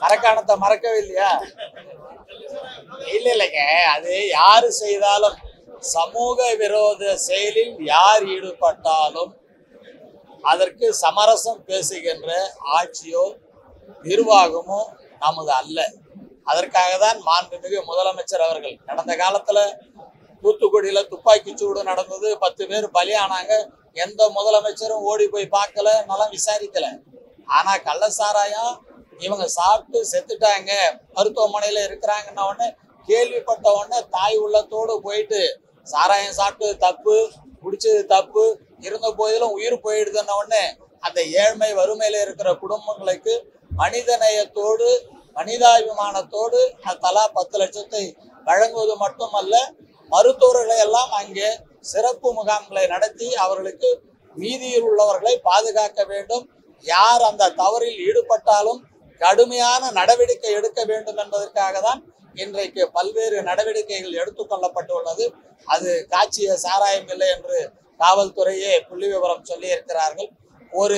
மரக்காணத்தை மறக்கவே இல்லையா? இல்லைங்க, அது யாரு செய்தாலும் சமூக விரோத செயலில் யார் ஈடுபட்டாலும் அதற்கு சமரசம் பேசுகின்ற ஆட்சியோ நிர்வாகமோ நமது அல்ல. அதற்காக தான் மாண்புமிகு முதலமைச்சர் அவர்கள் கடந்த காலத்துல தூத்துக்குடியில துப்பாக்கி சூடு நடந்தது, 10 பேர் பலியானாங்க. எந்த முதலமைச்சரும் ஓடி போய் பார்க்கல, நலம் விசாரிக்கல. ஆனா கள்ள சாராயம் இவங்க சாப்பிட்டு செத்துட்டாங்க, மருத்துவமனையில இருக்கிறாங்கன்ன உடனே கேள்விப்பட்ட உடனே தாய் உள்ளத்தோடு போயிட்டு சாராயம் சாப்பிட்டு தப்பு, குடிச்சது தப்பு, இருந்த போதிலும் உயிர் போயிடுதுன்ன உடனே அந்த ஏழ்மை வறுமையில இருக்கிற குடும்பங்களுக்கு மனிதநேயத்தோடு மனிதாபிமானத்தோடு தலா 10 லட்சத்தை வழங்குவது மட்டுமல்ல, மருத்துவர்களை எல்லாம் அங்கே சிறப்பு முகாம்களை நடத்தி அவர்களுக்கு மீதியில் உள்ளவர்களை பாதுகாக்க வேண்டும். யார் அந்த தவறில் ஈடுபட்டாலும் கடுமையான நடவடிக்கை எடுக்க வேண்டும் என்பதற்காக தான் இன்றைக்கு பல்வேறு நடவடிக்கைகள் எடுத்துக்கொள்ளப்பட்டுள்ளது. அது காட்சிய சாராயம் இல்லை என்று காவல்துறையே புள்ளி விவரம் சொல்லி இருக்கிறார்கள். ஒரு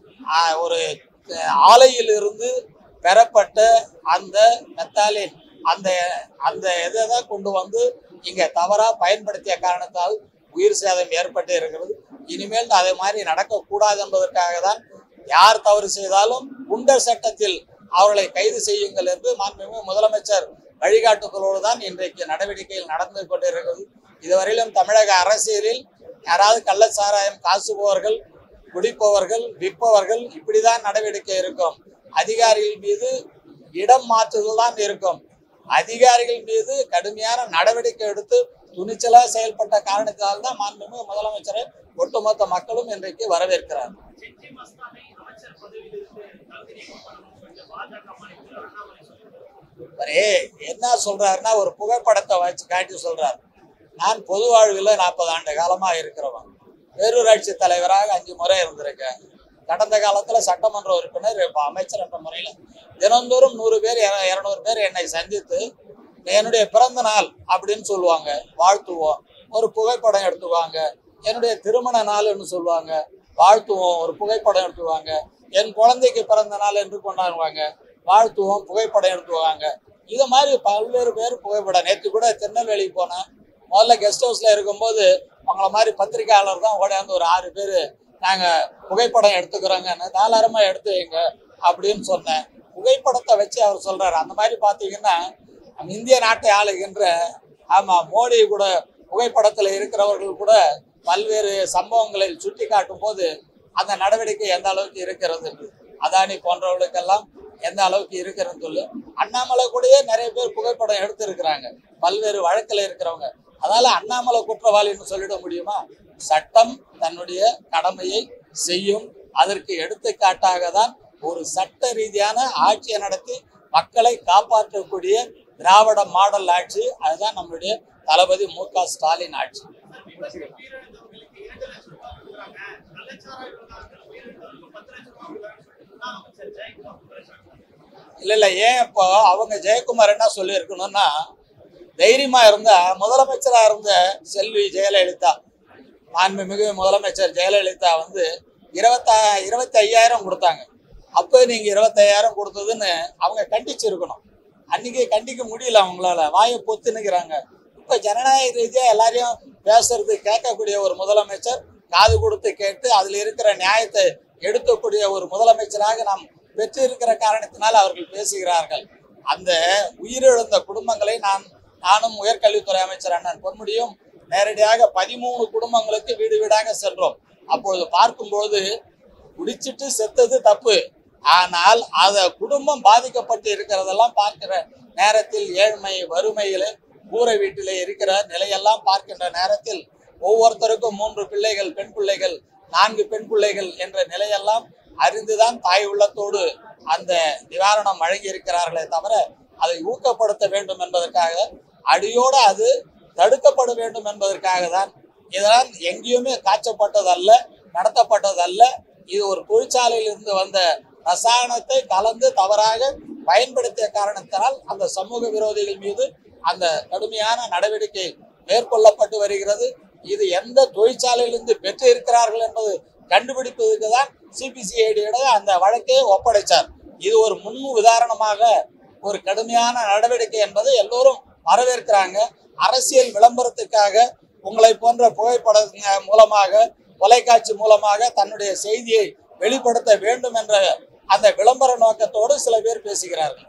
ஆலையிலிருந்து பெறப்பட்ட அந்த மெத்தாலின் அந்த இதை தான் கொண்டு வந்து இங்க தவறா பயன்படுத்திய காரணத்தால் உயிர் சேதம் ஏற்பட்டு இருக்கிறது. இனிமேல் அதே மாதிரி நடக்கக்கூடாது என்பதற்காக தான் யார் தவறு செய்தாலும் குண்டர் சட்டத்தில் அவர்களை கைது செய்யுங்கள் என்று மாண்புமிகு முதலமைச்சர் வழிகாட்டுதலோடு தான் இன்றைக்கு நடவடிக்கைகள் நடந்து கொண்டிருக்கிறது. இதுவரையிலும் தமிழக அரசியலில் யாராவது கள்ள சாராயம் காசுபவர்கள், குடிப்பவர்கள், விற்பவர்கள் இப்படிதான் நடவடிக்கை இருக்கும். அதிகாரிகள் மீது இடம் மாற்றுதல் தான் இருக்கும். அதிகாரிகள் மீது கடுமையான நடவடிக்கை எடுத்து துணிச்சலா செயல்பட்ட காரணத்தால் தான் மாண்புமிகு முதலமைச்சரை ஒட்டுமொத்த மக்களும் இன்றைக்கு வரவேற்கிறார். என்ன சொல்றாருன்னா, ஒரு புகைப்படத்தை வச்சு காட்டி சொல்றாரு, நான் பொது வாழ்வில் 40 ஆண்டு காலமா இருக்கிறவன், பேரூராட்சி தலைவராக 5 முறை இருந்திருக்கேன். கடந்த காலத்துல சட்டமன்ற உறுப்பினர், அமைச்சர் என்ற முறையில தினந்தோறும் 100 பேர் 200 பேர் என்னை சந்தித்து என்னுடைய பிறந்த நாள் அப்படின்னு சொல்லுவாங்க, வாழ்த்துவோம், ஒரு புகைப்படம் எடுத்துக்குவாங்க. என்னுடைய திருமண நாள்னு சொல்லுவாங்க, வாழ்த்துவோம், ஒரு புகைப்படம் எடுத்துக்குவாங்க. என் குழந்தைக்கு பிறந்த நாள் என்று கொண்டாடுவாங்க, வாழ்த்துவோம், புகைப்படம் எடுத்துக்குவாங்க. இது மாதிரி பல்வேறு பேர் புகைப்படம். நேற்று கூட திருநெல்வேலி போனேன். முதல்ல கெஸ்ட் ஹவுஸ்ல இருக்கும்போது அவங்கள மாதிரி பத்திரிகையாளர் தான் ஓடையாந்து ஒரு 6 பேர் நாங்கள் புகைப்படம் எடுத்துக்கிறோங்கன்னு, தாராளமாக எடுத்து வைங்க அப்படின்னு சொன்னேன். புகைப்படத்தை வச்சு அவர் சொல்றாரு. அந்த மாதிரி பார்த்தீங்கன்னா இந்திய நாட்டை ஆளுகின்ற மோடி கூட புகைப்படத்தில் இருக்கிறவர்கள் கூட பல்வேறு சம்பவங்களை சுட்டி காட்டும் போது அந்த நடவடிக்கை எந்த அளவுக்கு இருக்கிறது என்று, அதானி போன்றவர்களுக்கெல்லாம் எந்த அளவுக்கு இருக்கிறதுன்னு சொல்லு. அண்ணாமலை கூடயே நிறைய பேர் புகைப்படம் எடுத்திருக்கிறாங்க, பல்வேறு வழக்கில் இருக்கிறவங்க. அதனால அண்ணாமலை குற்றவாளின்னு சொல்லிட முடியுமா? சட்டம் தன்னுடைய கடமையை செய்யும். அதற்கு எடுத்துக்காட்டாக தான் ஒரு சட்ட ரீதியான ஆட்சியை நடத்தி மக்களை காப்பாற்றக்கூடிய திராவிட மாடல் ஆட்சி. அதுதான் நம்மளுடைய தளபதி மு.க.ஸ்டாலின் ஆட்சி. இல்ல ஏன் இப்போ அவங்க ஜெயக்குமார் என்ன சொல்லி இருக்கணும்னா, தைரியமா இருந்த முதலமைச்சரா இருந்த செல்வி ஜெயலலிதா, மாண்புமிகு முதலமைச்சர் ஜெயலலிதா 25,000 கொடுத்தாங்க. அப்போ நீங்க 25,000 கொடுத்ததுன்னு அவங்க கண்டிச்சிருக்கணும். அன்னைக்கு கண்டிக்க முடியல, அவங்களால வாயை பொத்துனுக்கிறாங்க. இப்ப ஜனநாயக ரீதியா எல்லாரையும் பேசுறது கேட்கக்கூடிய ஒரு முதலமைச்சர், காது கொடுத்து கேட்டு அதுல இருக்கிற நியாயத்தை எடுக்கக்கூடிய ஒரு முதலமைச்சராக நாம் பெற்று இருக்கிற காரணத்தினால் அவர்கள் பேசுகிறார்கள். அந்த உயிரிழந்த குடும்பங்களை நானும் உயர்கல்வித்துறை அமைச்சர் அண்ணன் பொன்முடியும் நேரடியாக 13 குடும்பங்களுக்கு வீடு வீடாக சென்றோம். அப்பொழுது பார்க்கும்போது குடிச்சிட்டு செத்தது தப்பு, ஆனால் அத குடும்பம் பாதிக்கப்பட்டு இருக்கிறதெல்லாம் பார்க்கிற நேரத்தில், ஏழ்மை வறுமையில கூரை வீட்டிலே இருக்கிற நிலையெல்லாம் பார்க்கின்ற நேரத்தில், ஒவ்வொருத்தருக்கும் 3 பிள்ளைகள், பெண் பிள்ளைகள், 4 பெண் பிள்ளைகள் என்ற நிலையெல்லாம் அறிந்துதான் தாய் உள்ளத்தோடு அந்த நிவாரணம் வழங்கி இருக்கிறார்களே தவிர அதை ஊக்கப்படுத்த வேண்டும் என்பதற்காக, அடியோடு அது தடுக்கப்பட வேண்டும் என்பதற்காக தான். இதெல்லாம் எங்கேயுமே காய்ச்சப்பட்டதல்ல, நடத்தப்பட்டதல்ல. இது ஒரு தொழிற்சாலையில் இருந்து வந்த ரசாயனத்தை கலந்து தவறாக பயன்படுத்திய காரணத்தினால் அந்த சமூக விரோதிகள் மீது அந்த கடுமையான நடவடிக்கை மேற்கொள்ளப்பட்டு வருகிறது. இது எந்த தொழிற்சாலையிலிருந்து பெற்று இருக்கிறார்கள் என்பது கண்டுபிடிப்பதற்கு தான் சிபிசிஐடியோட அந்த வழக்கை ஒப்படைச்சார். இது ஒரு முன் உதாரணமாக ஒரு கடுமையான நடவடிக்கை என்பதை எல்லோரும் வரவேற்கிறாங்க. அரசியல் விளம்பரத்துக்காக உங்களை போன்ற புகைப்படங்க மூலமாக, தொலைக்காட்சி மூலமாக தன்னுடைய செய்தியை வெளிப்படுத்த வேண்டும் என்ற அந்த விளம்பர நோக்கத்தோடு சில பேர் பேசுகிறார்கள்.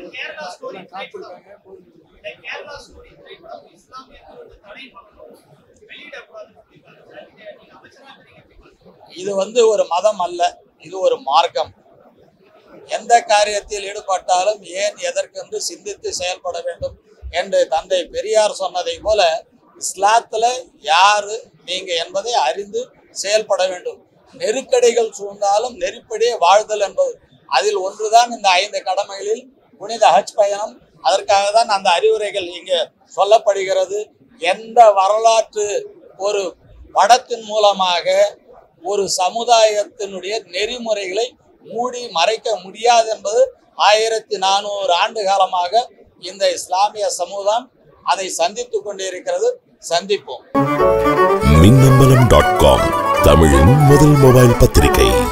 இது ஒரு மதம் அல்ல, இது ஒரு மார்க்கம். எந்த காரியத்தில் ஈடுபட்டாலும் ஏன் எதற்கென்று சிந்தித்து செயல்பட வேண்டும் என்று தந்தை பெரியார் சொன்னதை போல இஸ்லாத்துல யாரு நீங்க என்பதை அறிந்து செயல்பட வேண்டும். நெருக்கடிகள் சூழ்ந்தாலும் நெருப்படியே வாழ்தல் என்பது அதில் ஒன்றுதான் இந்த 5 கடமைகளில் புனித ஹஜ் பயணம். அதற்காக தான் அந்த அறிவுரைகள் இங்கே சொல்லப்படுகிறது. எந்த வரலாற்று ஒரு படத்தின் மூலமாக ஒரு சமுதாயத்தினுடைய நெறிமுறைகளை மூடி மறைக்க முடியாது என்பது 1400 ஆண்டு காலமாக இந்த இஸ்லாமிய சமூகம் அதை சந்தித்துக் கொண்டிருக்கிறது. சந்திப்போம். minnambalam.com தமிழின் முதல் மொபைல் பத்திரிகை.